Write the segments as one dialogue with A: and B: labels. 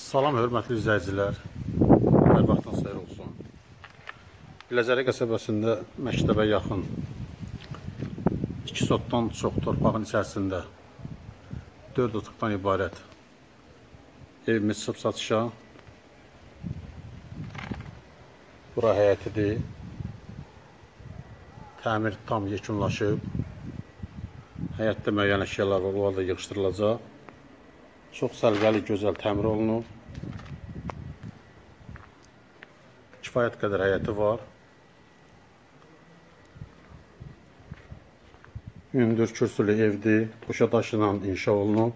A: Salam, hörmətli izləyicilər. Hər vaxtınız xeyir olsun. Biləcəri qəsəbəsində məktəbə yaxın 2 sotdan çox torpağın içərisində 4 otaqdan ibarət evimiz çıxıb satışa. Bura həyətidir. Təmir tam yekunlaşıb. Həyətdə müəyyən əşyalar var, o halda yığışdırılacaq. Çox sərvəli, gözəl təmir olunub. Kifayət qədər həyəti var. Hündür kürsülü evdir, qoşa daşla inşa olunub.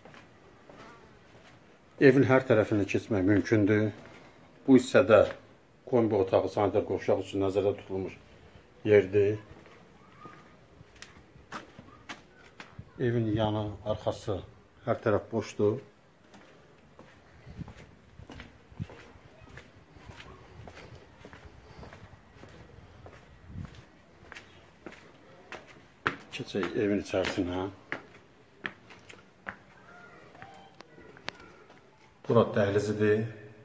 A: Evin hər tərəfini keçmək mümkündür. Bu hissədə kombi otağı, sanitar qovşaq üçün nəzərdə tutulmuş yerdir. Evin yanı, arxası, hər tərəf boşdur. Keçək evin içərisinə. Bura dəhlizidir.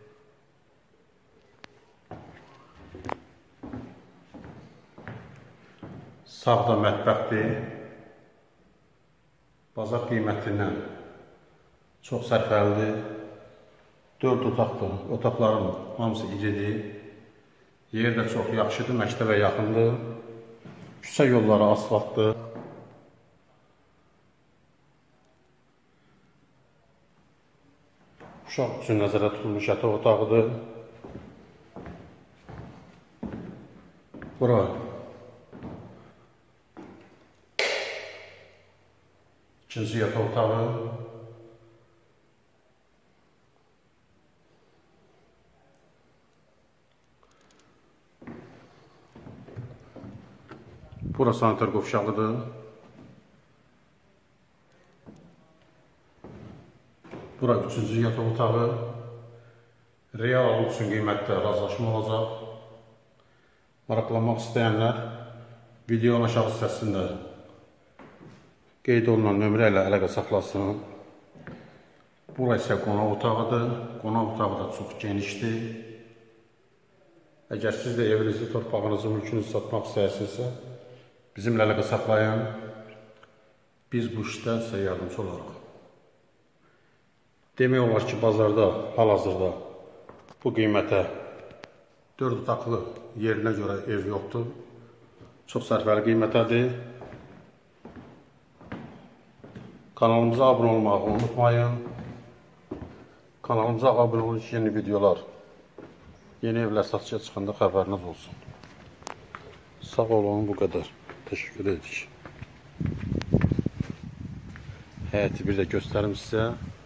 A: Sağda mətbəxdir. Bazar qiymətindən çox sərfəlidir. 4 otaqdır. Otaqların hamısı iridir. Yer də çox yaxşıdır, məktəbə yaxındır. Küçə yolları asfaltdır. Uşaq üçün nəzərdə tutulmuş yataq otağıdır. Bura ikinci yataq otağı. Bura sanitar qovşağıdır. Bura üçüncü yataq otağı. Real alım üçün qiymətdə razılaşma olacaq. Maraqlanmaq istəyənlər videonun aşağı hissəsində qeyd olunan nömrə ilə əlaqə saxlasın. Bura isə qonaq otağıdır. Qonaq otağı da çox genişdir. Əgər siz də evinizi, torpağınızı, mülkünüzü satmaq istəyirsinizsə, bizimlə əlaqə saxlayın. Biz bu işdə sizə yardımcı olarıq. Demək olar ki, bazarda hal-hazırda bu qiymətə 4 otaqlı yerinə görə ev yoxdur. Çox sərfəli qiymətədir. Kanalımıza abunə olmağı unutmayın. Kanalımıza abunə olun ki, yeni videolar, yeni evlər satışa çıxanda xəbəriniz olsun. Sağ olun, bu qədər. Təşəkkür edirik. Həyəti bir də göstərim sizə.